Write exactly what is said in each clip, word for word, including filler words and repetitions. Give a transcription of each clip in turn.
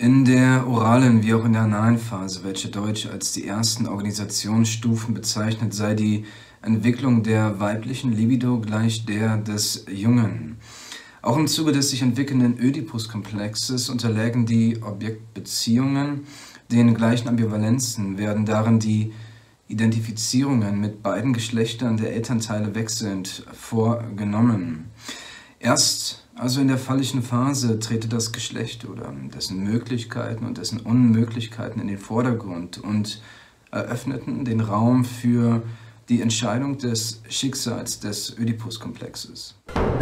In der oralen wie auch in der analen Phase, welche Deutsch als die ersten Organisationsstufen bezeichnet, sei die Entwicklung der weiblichen Libido gleich der des Jungen. Auch im Zuge des sich entwickelnden Ödipus-Komplexes unterlägen die Objektbeziehungen den gleichen Ambivalenzen, werden darin die Identifizierungen mit beiden Geschlechtern der Elternteile wechselnd vorgenommen. Erst also in der phallischen Phase trete das Geschlecht oder dessen Möglichkeiten und dessen Unmöglichkeiten in den Vordergrund und eröffneten den Raum für die Entscheidung des Schicksals des Ödipus-Komplexes.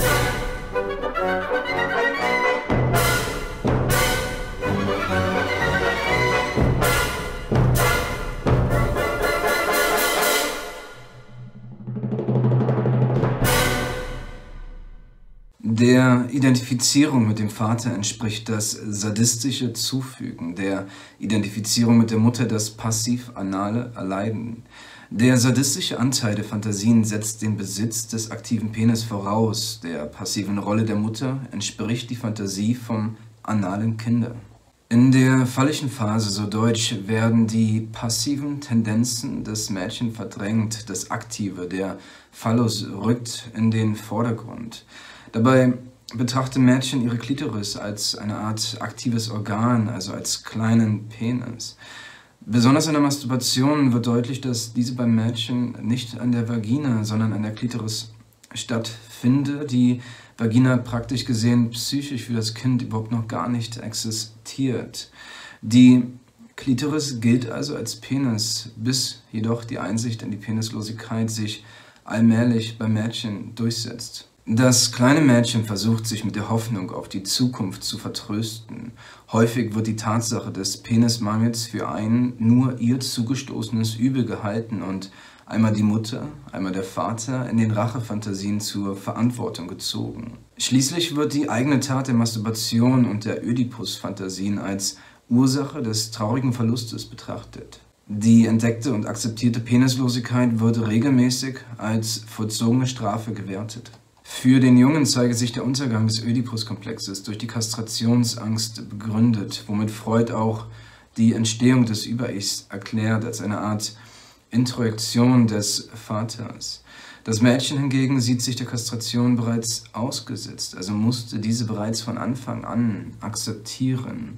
Der Identifizierung mit dem Vater entspricht das sadistische Zufügen, der Identifizierung mit der Mutter das passiv-anale Erleiden. Der sadistische Anteil der Fantasien setzt den Besitz des aktiven Penis voraus, der passiven Rolle der Mutter entspricht die Fantasie vom analen Kinder. In der phallischen Phase, so deutsch, werden die passiven Tendenzen des Mädchen verdrängt, das Aktive, der Phallus rückt in den Vordergrund. Dabei betrachten Mädchen ihre Klitoris als eine Art aktives Organ, also als kleinen Penis. Besonders in der Masturbation wird deutlich, dass diese beim Mädchen nicht an der Vagina, sondern an der Klitoris stattfinde. Die Vagina praktisch gesehen psychisch für das Kind überhaupt noch gar nicht existiert. Die Klitoris gilt also als Penis, bis jedoch die Einsicht in die Penislosigkeit sich allmählich beim Mädchen durchsetzt. Das kleine Mädchen versucht sich mit der Hoffnung auf die Zukunft zu vertrösten. Häufig wird die Tatsache des Penismangels für ein nur ihr zugestoßenes Übel gehalten und einmal die Mutter, einmal der Vater in den Rachefantasien zur Verantwortung gezogen. Schließlich wird die eigene Tat der Masturbation und der Ödipus-Fantasien als Ursache des traurigen Verlustes betrachtet. Die entdeckte und akzeptierte Penislosigkeit wird regelmäßig als vollzogene Strafe gewertet. Für den Jungen zeige sich der Untergang des Ödipus-Komplexes durch die Kastrationsangst begründet, womit Freud auch die Entstehung des Über-Ichs erklärt als eine Art Introjektion des Vaters. Das Mädchen hingegen sieht sich der Kastration bereits ausgesetzt, also musste diese bereits von Anfang an akzeptieren.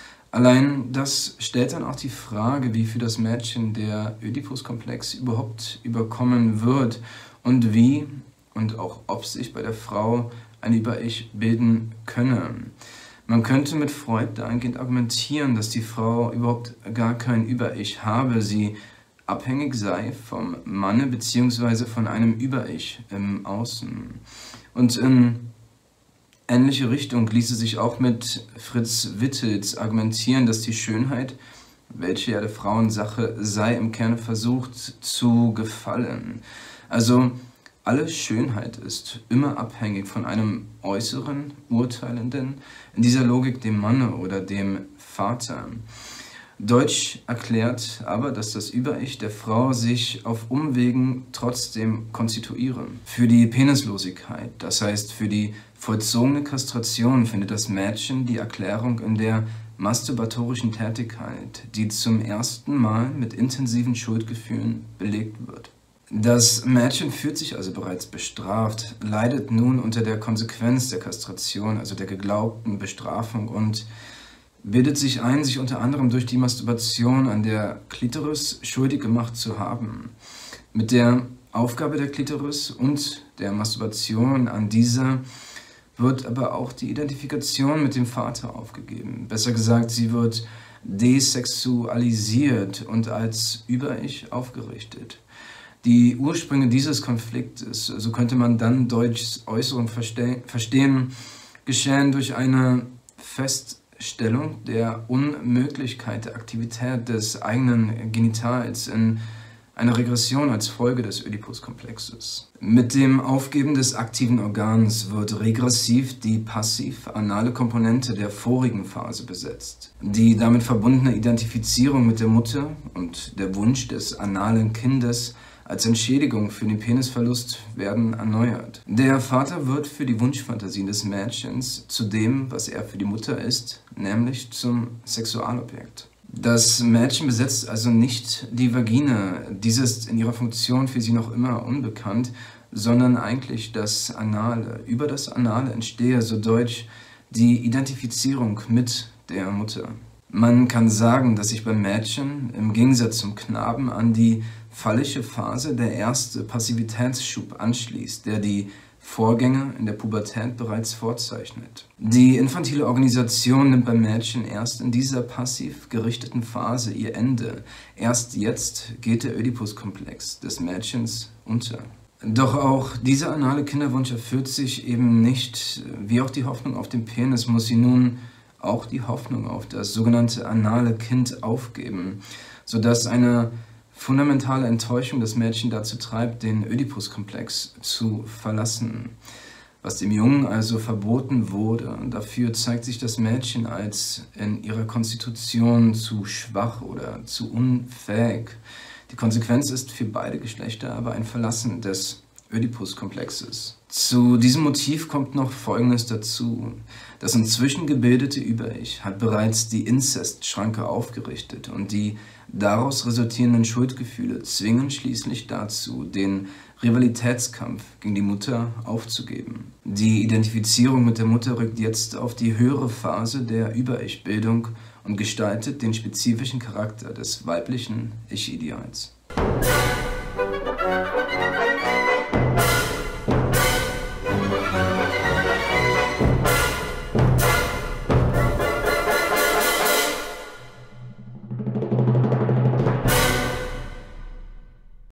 Allein das stellt dann auch die Frage, wie für das Mädchen der Ödipus-Komplex überhaupt überkommen wird und wie und auch ob sich bei der Frau ein Über-Ich bilden könne. Man könnte mit Freud dahingehend argumentieren, dass die Frau überhaupt gar kein Über-Ich habe, sie abhängig sei vom Manne bzw. von einem Über-Ich im Außen. Und in ähnliche Richtung ließe sich auch mit Fritz Wittels argumentieren, dass die Schönheit, welche ja der Frauensache sei, im Kern versucht zu gefallen. Also alle Schönheit ist immer abhängig von einem äußeren, urteilenden, in dieser Logik dem Manne oder dem Vater. Deutsch erklärt aber, dass das Über-Ich der Frau sich auf Umwegen trotzdem konstituiere. Für die Penislosigkeit, das heißt für die vollzogene Kastration, findet das Mädchen die Erklärung in der masturbatorischen Tätigkeit, die zum ersten Mal mit intensiven Schuldgefühlen belegt wird. Das Mädchen fühlt sich also bereits bestraft, leidet nun unter der Konsequenz der Kastration, also der geglaubten Bestrafung, und bildet sich ein, sich unter anderem durch die Masturbation an der Klitoris schuldig gemacht zu haben. Mit der Aufgabe der Klitoris und der Masturbation an dieser wird aber auch die Identifikation mit dem Vater aufgegeben. Besser gesagt, sie wird desexualisiert und als Über-Ich aufgerichtet. Die Ursprünge dieses Konfliktes, so könnte man dann Deutschs Äußerung verste verstehen, geschehen durch eine Feststellung der Unmöglichkeit der Aktivität des eigenen Genitals in einer Regression als Folge des Ödipus-Komplexes. Mit dem Aufgeben des aktiven Organs wird regressiv die passiv-anale Komponente der vorigen Phase besetzt. Die damit verbundene Identifizierung mit der Mutter und der Wunsch des analen Kindes als Entschädigung für den Penisverlust werden erneuert. Der Vater wird für die Wunschfantasien des Mädchens zu dem, was er für die Mutter ist, nämlich zum Sexualobjekt. Das Mädchen besetzt also nicht die Vagina, diese ist in ihrer Funktion für sie noch immer unbekannt, sondern eigentlich das Anale. Über das Anale entstehe, so deutsch, die Identifizierung mit der Mutter. Man kann sagen, dass sich beim Mädchen im Gegensatz zum Knaben an die phallische Phase der erste Passivitätsschub anschließt, der die Vorgänge in der Pubertät bereits vorzeichnet. Die infantile Organisation nimmt beim Mädchen erst in dieser passiv gerichteten Phase ihr Ende. Erst jetzt geht der Ödipuskomplex des Mädchens unter. Doch auch dieser anale Kinderwunsch erfüllt sich eben nicht. Wie auch die Hoffnung auf den Penis muss sie nun auch die Hoffnung auf das sogenannte anale Kind aufgeben, sodass eine fundamentale Enttäuschung das Mädchen dazu treibt, den Ödipuskomplex zu verlassen. Was dem Jungen also verboten wurde, dafür zeigt sich das Mädchen als in ihrer Konstitution zu schwach oder zu unfähig. Die Konsequenz ist für beide Geschlechter aber ein Verlassen des Ödipuskomplexes. Zu diesem Motiv kommt noch Folgendes dazu. Das inzwischen gebildete Über-Ich hat bereits die Inzestschranke aufgerichtet und die daraus resultierenden Schuldgefühle zwingen schließlich dazu, den Rivalitätskampf gegen die Mutter aufzugeben. Die Identifizierung mit der Mutter rückt jetzt auf die höhere Phase der Über-Ich-Bildung und gestaltet den spezifischen Charakter des weiblichen Ich-Ideals.